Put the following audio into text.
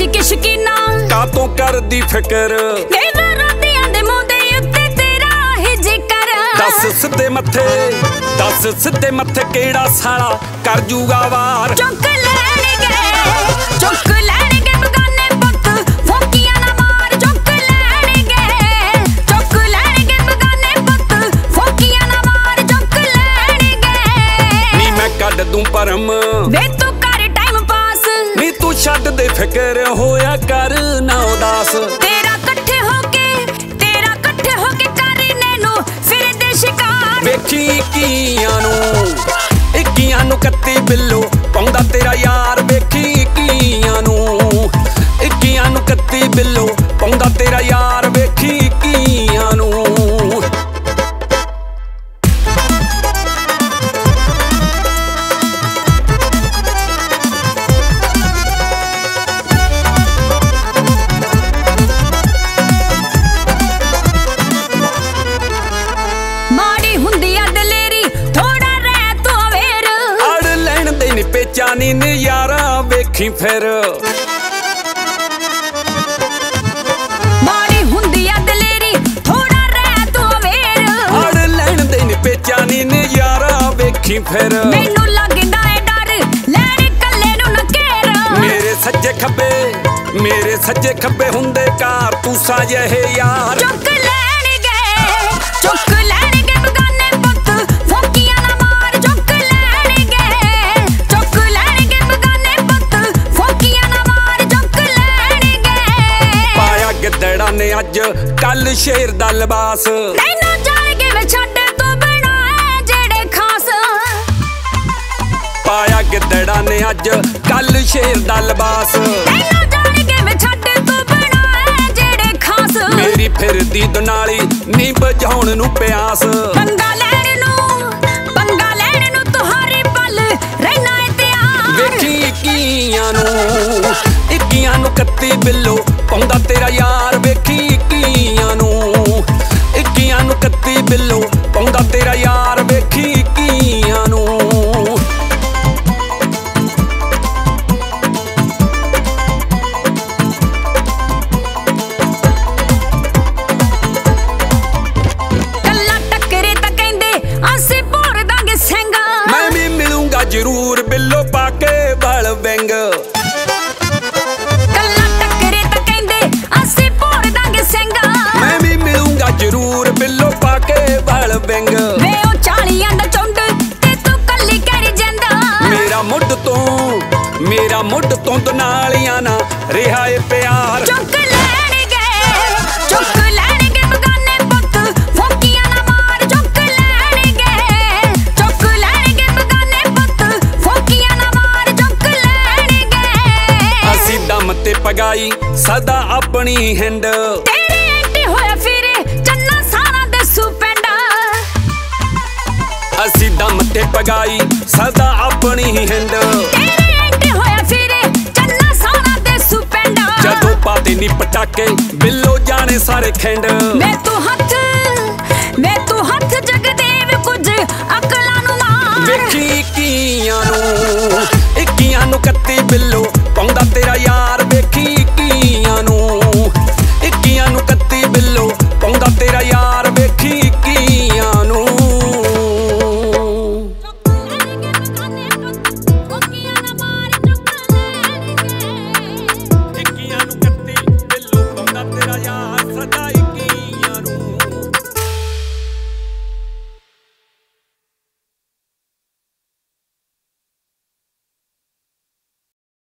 के शकीना कातों कर दी फिकर दस सीधे मथे केड़ा साला कर जूगा वार चुक लैणगे बगाने पुत फौकियां ना मार चुक लैणगे बगाने पुत फौकियां ना मार चुक लैणगे नी मैं कड दूं परम वे तू कर टाइम पास नी तू छड्ड दे फिकर होया कर ना उदास तेरा कट्ठे होके करने नु फिर दे शिकार वेखी इक्कियां नू कत्ती बिल्लो पाउंदा तेरा यार वेखी इक्कियां नू कत्ती बिल्लो पाउंदा तेरा यार वेखी इक्कियां नू पेचानी ने यारा वेखी फिर माड़ी हुंदी आ दलेरी थोड़ा रह तू अवेर अड़ लैण दे ने पेचानी ने यारा वेखी फिर मैनू लगदा है डर लैण कल्ले नू न घेर मेरे सज्जे खब्बे हुंदे कार तू साजे यार चुक लैणगे बगाने पुत फौकियां ना मार चुक लैणगे बगाने पुत फौकियां ना मार चुक लैणगे पाया गिद्दड़ा ने अज कल शेर दा लिबास तैनू जाणगे वे छड्ड तू बना जेड़े खास पाया गिद्दड़ा ने अज कल शेर दा लिबास तैनू जाणगे वे छड्ड तू बना जेड़े खास मेरी फिरदी दुनाली नी बजाउण नू प्यास पंगा लैण नू तुहारे पल रहना है त्यार वेखी इक्कियां नू कत्ती बिल्लो पाउंदा तेरा यार वेखी इक्कियां नू कत्ती बिल्लो पाउंदा तेरा यार वेखी इक्कियां नू जरूर बिल्लो पाके बल विंग कल्ला टकरे तां कहंदे असी भोर दांगे सिंग मैं भी मिलूंगा जरूर बिल्लो पाके बल विंग वे ओ 40 दा चुंड ते तू कल्ली करी जांदा मेरा मुੱਢ ਤੋਂ ਦਨਾਲੀਆਂ ना रिहा है प्यार चुक लैणगे बगाने पुत फौकियां ना मार चुक लैणगे बगाने पुत फौकियां ना मार चुक लैणगे असी दम ते पगाई सदा अपनी हिंड तेरे एंटी होया फिरे चन्ना सारा दसू पिंड असी दम ते पगाई सदा अपनी हिंड तेरे एंटी होया फिरे चन्ना सारा दसू पिंड जदों पाते नी पटाके बिल्लो जाने सारे खिंड मैं तू हथ जगदेव कुछ अकलां नू मार वेखी इक्कियां नू कत्ती बिल्लो पाउंदा तेरा यार